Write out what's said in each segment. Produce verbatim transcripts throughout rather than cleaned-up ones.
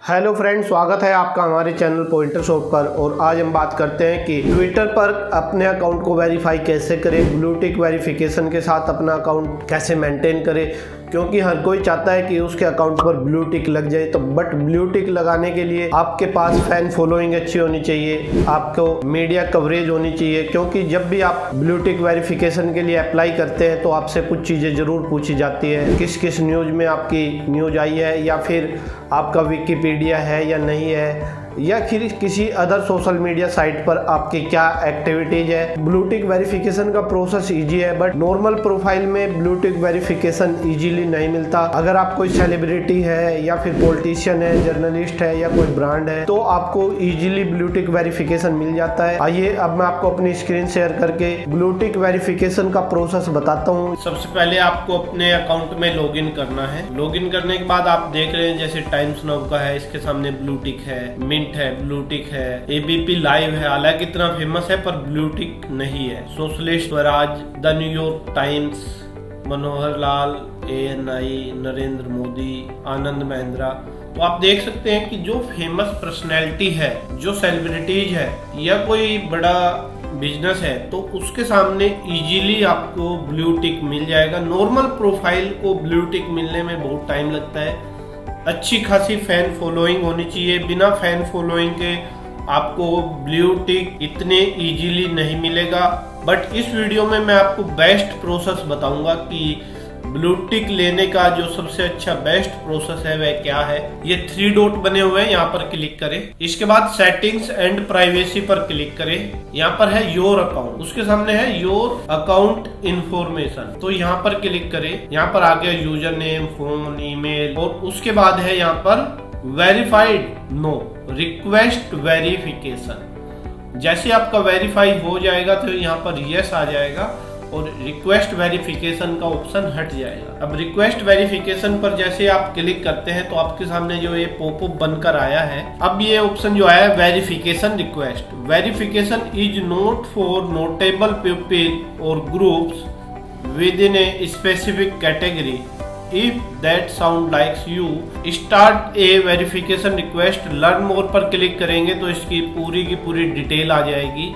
Hello friends, स्वागत है आपका हमारे चैनल पॉइंटर शॉप पर। और आज हम बात करते हैं कि ट्विटर पर अपने अकाउंट को वेरीफाई कैसे करें, ब्लू टिक वेरिफिकेशन के साथ अपना अकाउंट कैसे मेंटेन करें। क्योंकि हर कोई चाहता है कि उसके अकाउंट पर ब्लू टिक लग जाए, तो बट ब्लू टिक लगाने के लिए आपके पास फैन फॉलोइंग अच्छी होनी चाहिए, आपको मीडिया कवरेज होनी चाहिए। क्योंकि जब भी आप ब्लू टिक वेरिफिकेशन के लिए अप्लाई करते हैं तो आपसे कुछ चीज़ें ज़रूर पूछी जाती है, किस किस न्यूज़ में आपकी न्यूज़ आई है, या फिर आपका विकिपीडिया है या नहीं है, या फिर किसी अदर सोशल मीडिया साइट पर आपकी क्या एक्टिविटीज है। ब्लू टिक वेरिफिकेशन का प्रोसेस इजी है, बट नॉर्मल प्रोफाइल में ब्लू टिक वेरिफिकेशन इजीली नहीं मिलता। अगर आप कोई सेलिब्रिटी है या फिर पॉलिटिशियन है, जर्नलिस्ट है या कोई ब्रांड है, तो आपको इजीली ब्लू टिक वेरिफिकेशन मिल जाता है। आइए अब मैं आपको अपनी स्क्रीन शेयर करके ब्लू टिक वेरिफिकेशन का प्रोसेस बताता हूँ। सबसे पहले आपको अपने अकाउंट में लॉगिन करना है। लॉगिन करने के बाद आप देख रहे हैं जैसे टाइम्स नाउ का है, इसके सामने ब्लू टिक है, है, ब्लू टिक है, एबीपी लाइव है, हालांकि इतना फेमस है पर ब्लू टिक नहीं है। Socialist Swaraj, the New York Times, Manohar Lal, ANI, Narendra Modi, Anand Mahindra. तो आप देख सकते हैं कि जो फेमस पर्सनैलिटी है, जो सेलिब्रिटीज है या कोई बड़ा बिजनेस है, तो उसके सामने इजीली आपको ब्लू टिक मिल जाएगा। नॉर्मल प्रोफाइल को ब्लू टिक मिलने में बहुत टाइम लगता है। अच्छी खासी फैन फॉलोइंग होनी चाहिए। बिना फैन फॉलोइंग के आपको ब्लू टिक इतने इजीली नहीं मिलेगा। बट इस वीडियो में मैं आपको बेस्ट प्रोसेस बताऊंगा कि ब्लू टिक लेने का जो सबसे अच्छा बेस्ट प्रोसेस है वह क्या है। ये थ्री डॉट बने हुए हैं, यहाँ पर क्लिक करें। इसके बाद सेटिंग्स एंड प्राइवेसी पर क्लिक करें। यहाँ पर है योर अकाउंट, उसके सामने है योर अकाउंट इन्फॉर्मेशन, तो यहाँ पर क्लिक करें। यहाँ पर आ गया यूजर नेम, फोन, ईमेल, और उसके बाद है यहाँ पर वेरीफाइड नो, रिक्वेस्ट वेरिफिकेशन। जैसे आपका वेरीफाई हो जाएगा तो यहाँ पर यस आ जाएगा और रिक्वेस्ट वेरिफिकेशन का ऑप्शन हट जाएगा। अब रिक्वेस्ट वेरिफिकेशन पर जैसे आप क्लिक करते हैं तो आपके सामने जो ये पॉपअप बनकर आया है, अब ये ऑप्शन जो आया है verification request. Verification is not for notable people और groups with in a specific category. If that sound likes you, start a verification request. Learn more पर क्लिक करेंगे तो इसकी पूरी की पूरी डिटेल आ जाएगी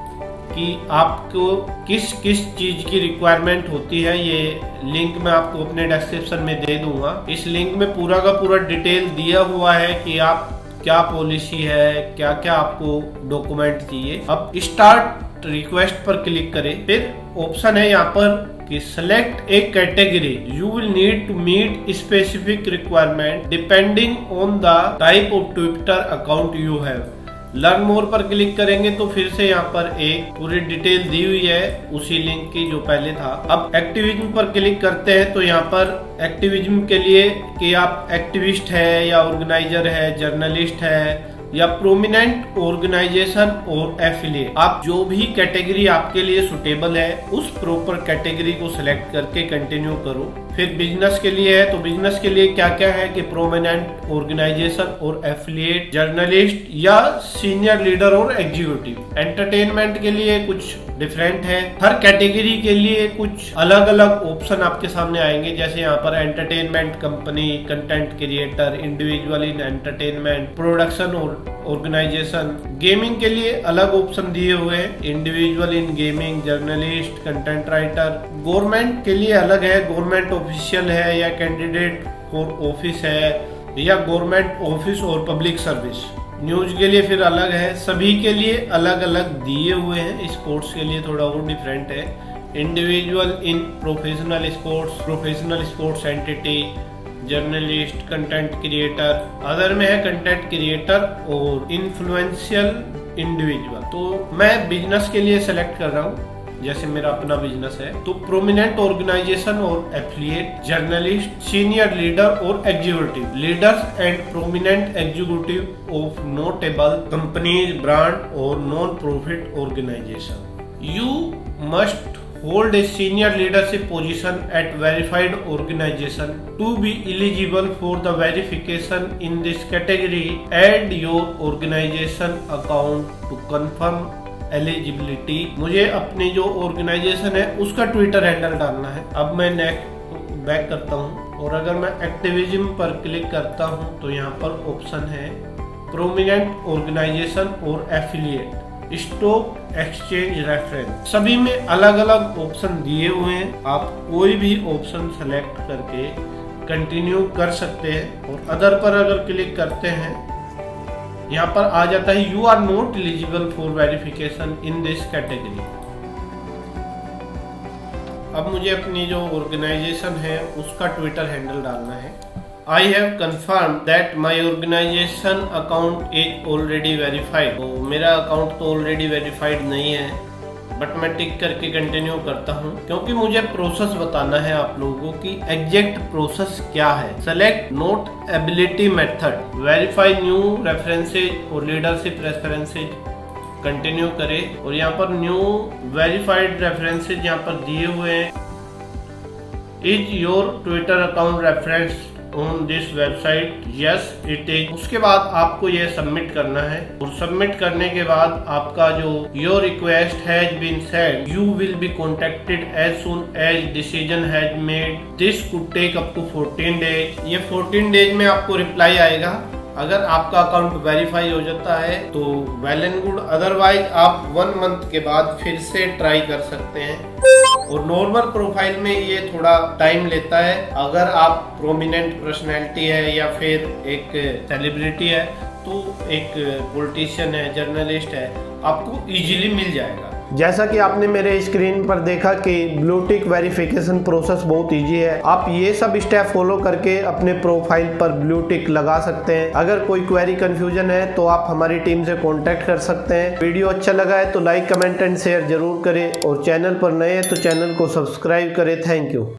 कि आपको किस किस चीज की रिक्वायरमेंट होती है। ये लिंक मैं आपको अपने डिस्क्रिप्शन में दे दूंगा। इस लिंक में पूरा का पूरा डिटेल दिया हुआ है कि आप क्या पॉलिसी है, क्या क्या आपको डॉक्यूमेंट चाहिए। अब स्टार्ट रिक्वेस्ट पर क्लिक करें। फिर ऑप्शन है यहाँ पर कि select a category, you will need to meet specific requirement depending on the type of Twitter account you have. Learn more पर क्लिक करेंगे तो फिर से यहाँ पर एक पूरी डिटेल दी हुई है उसी लिंक की जो पहले था। अब एक्टिविज्म पर क्लिक करते हैं तो यहाँ पर एक्टिविज्म के लिए कि आप एक्टिविस्ट है या ऑर्गेनाइजर है, जर्नलिस्ट है या प्रोमिनेंट ऑर्गेनाइजेशन और एफिलिएट, आप जो भी कैटेगरी आपके लिए सुटेबल है उस प्रॉपर कैटेगरी को सिलेक्ट करके कंटिन्यू करो। फिर बिजनेस के लिए है तो बिजनेस के लिए क्या क्या है कि प्रोमिनेंट ऑर्गेनाइजेशन और एफिलिएट, जर्नलिस्ट या सीनियर लीडर और एग्जीक्यूटिव। एंटरटेनमेंट के लिए कुछ डिफरेंट है, हर कैटेगरी के लिए कुछ अलग अलग ऑप्शन आपके सामने आएंगे। जैसे यहाँ पर entertainment company, content creator, individual in entertainment, production और ऑर्गेनाइजेशन। गेमिंग के लिए अलग ऑप्शन दिए हुए हैं, individual in gaming, journalist, content writer. Government के लिए अलग है, गवर्नमेंट ऑफिशियल है या कैंडिडेट फॉर ऑफिस है या गवर्नमेंट ऑफिस और पब्लिक सर्विस। न्यूज के लिए फिर अलग है, सभी के लिए अलग अलग दिए हुए हैं। स्पोर्ट्स के लिए थोड़ा और डिफरेंट है, individual in professional sports, professional sports entity, journalist, content creator. Other में है कंटेंट क्रिएटर और इन्फ्लुएंशियल इंडिविजुअल। तो मैं बिजनेस के लिए सेलेक्ट कर रहा हूँ, जैसे मेरा अपना बिजनेस है। तो प्रोमिनेंट ऑर्गेनाइजेशन और एफिलिएट, जर्नलिस्ट, सीनियर लीडर और executive, leaders and prominent executive of notable companies, brand और non profit organisation. You must hold a senior leadership position at verified organization to be eligible for the verification in this category. Add your organization account to confirm eligibility. मुझे अपनी जो organisation है उसका Twitter handle डालना है। अब मैं next back करता हूँ और अगर मैं एक्टिविज्म पर क्लिक करता हूं तो यहाँ पर ऑप्शन है प्रोमिनेंट ऑर्गेनाइजेशन और एफिलिएट, स्टॉक एक्सचेंज रेफरेंस। सभी में अलग अलग ऑप्शन दिए हुए हैं, आप कोई भी ऑप्शन सेलेक्ट करके कंटिन्यू कर सकते हैं। और अदर पर अगर क्लिक करते हैं यहाँ पर आ जाता है you are not eligible for verification in this category. अब मुझे अपनी जो ऑर्गेनाइजेशन है उसका ट्विटर हैंडल डालना है। I have confirm that my organisation account is already verified. तो मेरा अकाउंट तो ऑलरेडी वेरीफाइड नहीं है, बट मैं टिक करके कंटिन्यू करता हूं क्योंकि मुझे प्रोसेस बताना है आप लोगों की एग्जैक्ट प्रोसेस क्या है। Select notability method, verify new references और लीडरशिप रेफरेंसेज, कंटिन्यू करें। और यहाँ पर न्यू वेरीफाइड रेफरेंसेज यहाँ पर दिए हुए हैं। Is your Twitter account reference on this website? Yes it is. उसके बाद आपको ये सबमिट करना है और सबमिट करने के बाद आपका जो your request has been send, you will be contacted as soon as decision has made. This could take up to fourteen days. ये फोर्टीन डेज में आपको रिप्लाई आएगा। अगर आपका अकाउंट वेरीफाई हो जाता है तो वेल एंड गुड, अदरवाइज आप वन मंथ के बाद फिर से ट्राई कर सकते हैं। और नॉर्मल प्रोफाइल में ये थोड़ा टाइम लेता है। अगर आप प्रोमिनेंट पर्सनैलिटी है या फिर एक सेलिब्रिटी है तो एक पॉलिटिशियन है, जर्नलिस्ट है, आपको इजीली मिल जाएगा। जैसा कि आपने मेरे स्क्रीन पर देखा कि ब्लू टिक वेरिफिकेशन प्रोसेस बहुत इजी है। आप ये सब स्टेप फॉलो करके अपने प्रोफाइल पर ब्लू टिक लगा सकते हैं। अगर कोई क्वेरी कंफ्यूजन है तो आप हमारी टीम से कांटेक्ट कर सकते हैं। वीडियो अच्छा लगा है तो लाइक कमेंट एंड शेयर जरूर करें और चैनल पर नए हैं तो चैनल को सब्सक्राइब करें। Thank you.